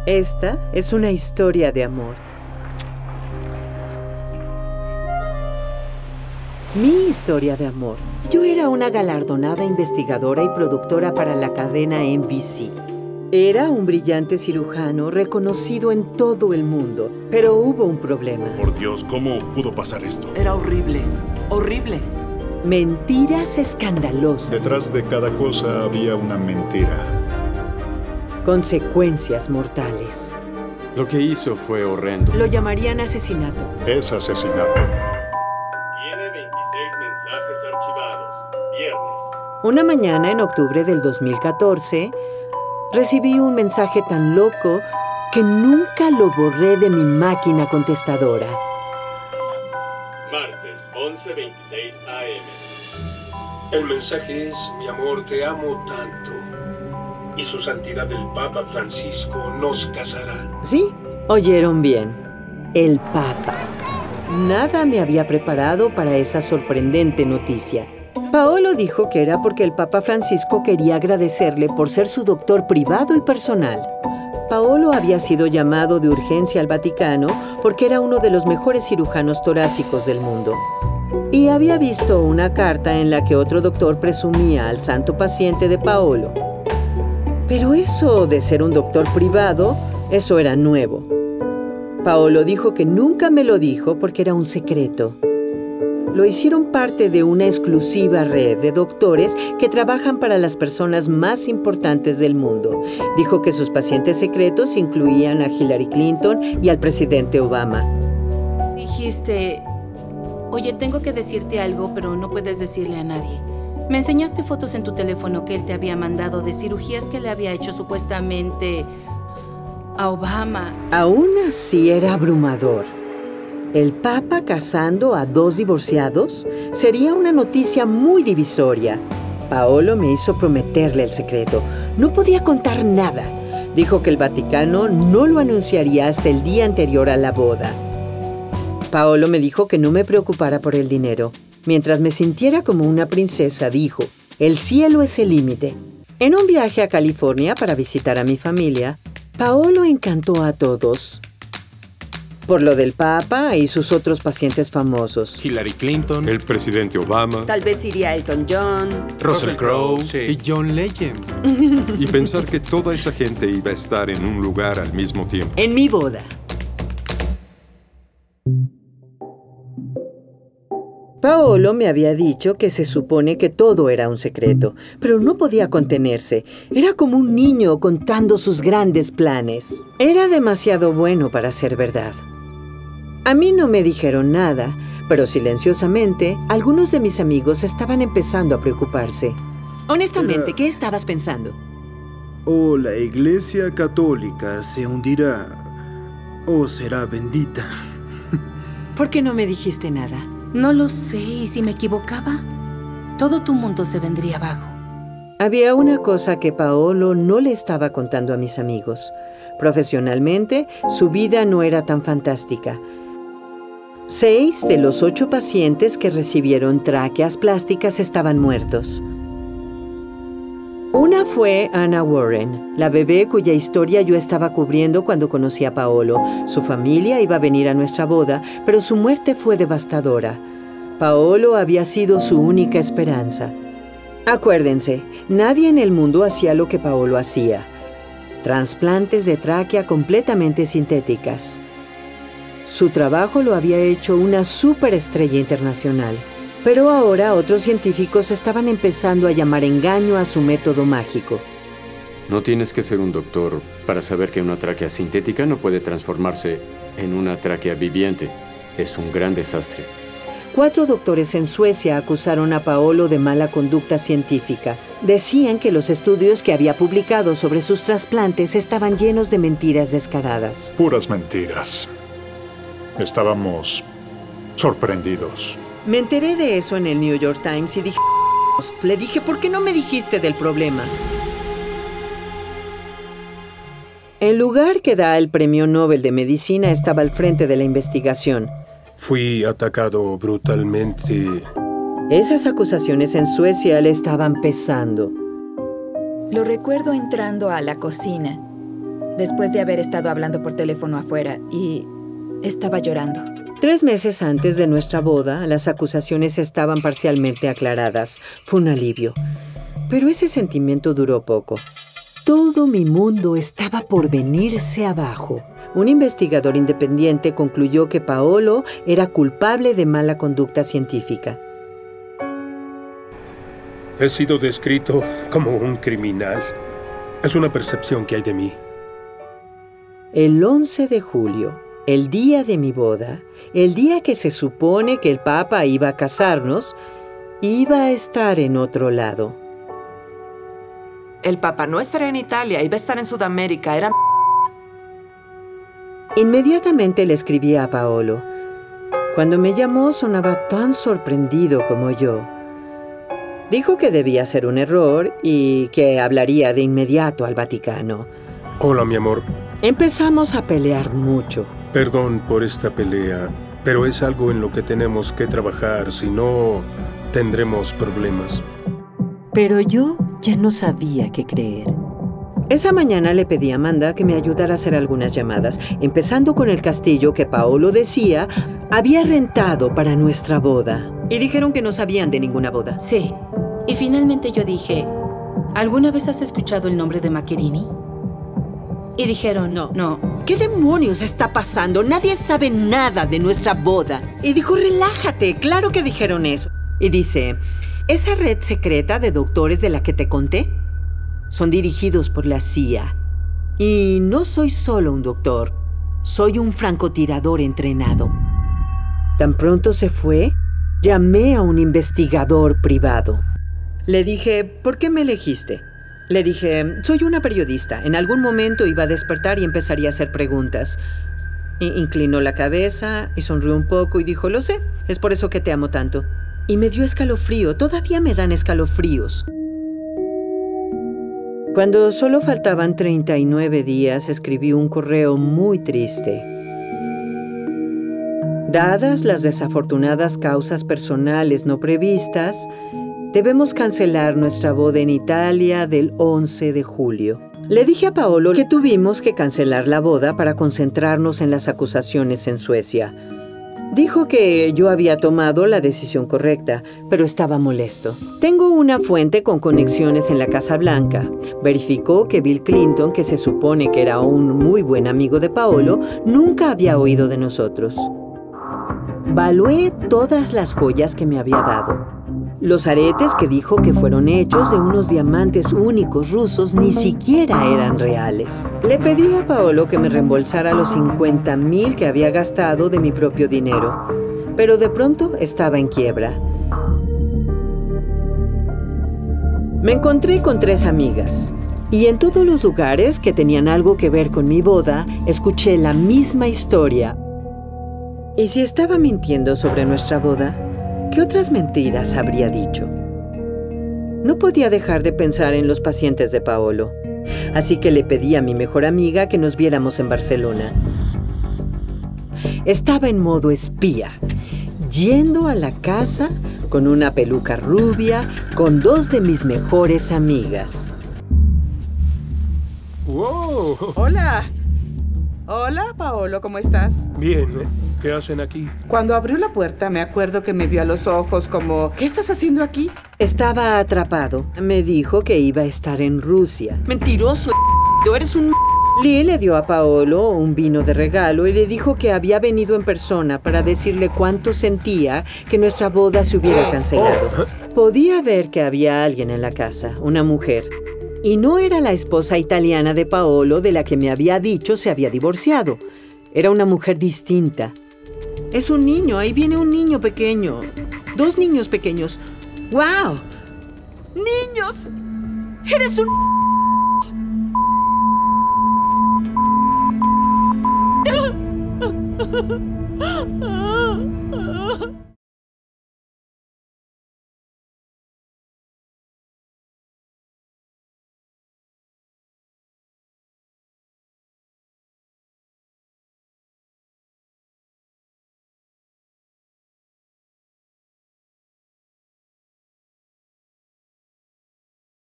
Esta es una historia de amor. Mi historia de amor. Yo era una galardonada investigadora y productora para la cadena NBC. Era un brillante cirujano reconocido en todo el mundo, pero hubo un problema. Por Dios, ¿cómo pudo pasar esto? Era horrible, horrible. Mentiras escandalosas. Detrás de cada cosa había una mentira. Consecuencias mortales. Lo que hizo fue horrendo. Lo llamarían asesinato. Es asesinato. Tiene 26 mensajes archivados. Viernes. Una mañana en octubre del 2014, recibí un mensaje tan loco que nunca lo borré de mi máquina contestadora. Martes, 11:26 AM. El mensaje es: mi amor, te amo tanto. Y su santidad el Papa Francisco nos casará. Sí, oyeron bien. El Papa. Nada me había preparado para esa sorprendente noticia. Paolo dijo que era porque el Papa Francisco quería agradecerle por ser su doctor privado y personal. Paolo había sido llamado de urgencia al Vaticano porque era uno de los mejores cirujanos torácicos del mundo. Y había visto una carta en la que otro doctor presumía al santo paciente de Paolo. Pero eso de ser un doctor privado, eso era nuevo. Paolo dijo que nunca me lo dijo porque era un secreto. Lo hicieron parte de una exclusiva red de doctores que trabajan para las personas más importantes del mundo. Dijo que sus pacientes secretos incluían a Hillary Clinton y al presidente Obama. Dijiste: oye, tengo que decirte algo, pero no puedes decirle a nadie. Me enseñaste fotos en tu teléfono que él te había mandado de cirugías que le había hecho supuestamente a Obama. Aún así era abrumador. El Papa casando a dos divorciados sería una noticia muy divisoria. Paolo me hizo prometerle el secreto. No podía contar nada. Dijo que el Vaticano no lo anunciaría hasta el día anterior a la boda. Paolo me dijo que no me preocupara por el dinero. Mientras me sintiera como una princesa, dijo: el cielo es el límite. En un viaje a California para visitar a mi familia, Paolo encantó a todos. Por lo del Papa y sus otros pacientes famosos. Hillary Clinton, el presidente Obama, Tal vez iría Elton John. Russell Crowe Sí. y John Legend. Y pensar que toda esa gente iba a estar en un lugar al mismo tiempo. En mi boda. Paolo me había dicho que se supone que todo era un secreto, pero no podía contenerse. Era como un niño contando sus grandes planes. Era demasiado bueno para ser verdad. A mí no me dijeron nada, pero silenciosamente, algunos de mis amigos estaban empezando a preocuparse. Honestamente, ¿qué estabas pensando? O la Iglesia Católica se hundirá, o será bendita. ¿Por qué no me dijiste nada? No lo sé, ¿y si me equivocaba? Todo tu mundo se vendría abajo. Había una cosa que Paolo no le estaba contando a mis amigos. Profesionalmente, su vida no era tan fantástica. 6 de los 8 pacientes que recibieron tráqueas plásticas estaban muertos. Una fue Anna Warren, la bebé cuya historia yo estaba cubriendo cuando conocí a Paolo. Su familia iba a venir a nuestra boda, pero su muerte fue devastadora. Paolo había sido su única esperanza. Acuérdense, nadie en el mundo hacía lo que Paolo hacía. Trasplantes de tráquea completamente sintéticas. Su trabajo lo había hecho una superestrella internacional. Pero ahora otros científicos estaban empezando a llamar engaño a su método mágico. No tienes que ser un doctor para saber que una tráquea sintética no puede transformarse en una tráquea viviente. Es un gran desastre. 4 doctores en Suecia acusaron a Paolo de mala conducta científica. Decían que los estudios que había publicado sobre sus trasplantes estaban llenos de mentiras descaradas. Puras mentiras. Estábamos sorprendidos. Me enteré de eso en el New York Times y dije... Le dije, ¿por qué no me dijiste del problema? El lugar que da el Premio Nobel de Medicina estaba al frente de la investigación. Fui atacado brutalmente. Esas acusaciones en Suecia le estaban pesando. Lo recuerdo entrando a la cocina. después de haber estado hablando por teléfono afuera y estaba llorando. 3 meses antes de nuestra boda, las acusaciones estaban parcialmente aclaradas. Fue un alivio. Pero ese sentimiento duró poco. Todo mi mundo estaba por venirse abajo. Un investigador independiente concluyó que Paolo era culpable de mala conducta científica. He sido descrito como un criminal. Es una percepción que hay de mí. El 11 de julio, el día de mi boda, el día que se supone que el Papa iba a casarnos, iba a estar en otro lado. El Papa no estará en Italia, iba a estar en Sudamérica, era... Inmediatamente le escribí a Paolo. Cuando me llamó sonaba tan sorprendido como yo. Dijo que debía ser un error y que hablaría de inmediato al Vaticano. Hola, mi amor. Empezamos a pelear mucho. Perdón por esta pelea, pero es algo en lo que tenemos que trabajar, si no, tendremos problemas. Pero yo ya no sabía qué creer. Esa mañana le pedí a Amanda que me ayudara a hacer algunas llamadas, empezando con el castillo que Paolo decía había rentado para nuestra boda. Y dijeron que no sabían de ninguna boda. Sí. Y finalmente yo dije, ¿alguna vez has escuchado el nombre de Macchiarini? Y dijeron, no. ¿Qué demonios está pasando? Nadie sabe nada de nuestra boda. Y dijo, relájate, claro que dijeron eso. Y dice, ¿esa red secreta de doctores de la que te conté? Son dirigidos por la CIA. Y no soy solo un doctor, soy un francotirador entrenado. Tan pronto se fue, llamé a un investigador privado. Le dije, ¿por qué me elegiste? Le dije, soy una periodista. En algún momento iba a despertar y empezaría a hacer preguntas. Inclinó la cabeza y sonrió un poco y dijo, lo sé, es por eso que te amo tanto. Y me dio escalofrío, todavía me dan escalofríos. Cuando solo faltaban 39 días, escribí un correo muy triste. Dadas las desafortunadas causas personales no previstas, debemos cancelar nuestra boda en Italia del 11 de julio. Le dije a Paolo que tuvimos que cancelar la boda para concentrarnos en las acusaciones en Suecia. Dijo que yo había tomado la decisión correcta, pero estaba molesto. Tengo una fuente con conexiones en la Casa Blanca. Verificó que Bill Clinton, que se supone que era un muy buen amigo de Paolo, nunca había oído de nosotros. Valué todas las joyas que me había dado. Los aretes que dijo que fueron hechos de unos diamantes únicos rusos ni siquiera eran reales. Le pedí a Paolo que me reembolsara los 50,000 que había gastado de mi propio dinero, pero de pronto estaba en quiebra. Me encontré con 3 amigas y en todos los lugares que tenían algo que ver con mi boda, escuché la misma historia. ¿Y si estaba mintiendo sobre nuestra boda? ¿Qué otras mentiras habría dicho? No podía dejar de pensar en los pacientes de Paolo, así que le pedí a mi mejor amiga que nos viéramos en Barcelona. Estaba en modo espía, yendo a la casa con una peluca rubia, con 2 de mis mejores amigas. ¡Wow! ¡Hola! Hola, Paolo, ¿cómo estás? Bien, ¿qué hacen aquí? Cuando abrió la puerta, me acuerdo que me vio a los ojos como, ¿qué estás haciendo aquí? Estaba atrapado. Me dijo que iba a estar en Rusia. ¡Mentiroso! ¡Eres un... Lee le dio a Paolo un vino de regalo y le dijo que había venido en persona para decirle cuánto sentía que nuestra boda se hubiera cancelado. Podía ver que había alguien en la casa, una mujer. Y no era la esposa italiana de Paolo de la que me había dicho se había divorciado. Era una mujer distinta. Es un niño, ahí viene un niño pequeño. 2 niños pequeños. ¡Wow! ¡Niños! ¡Eres un...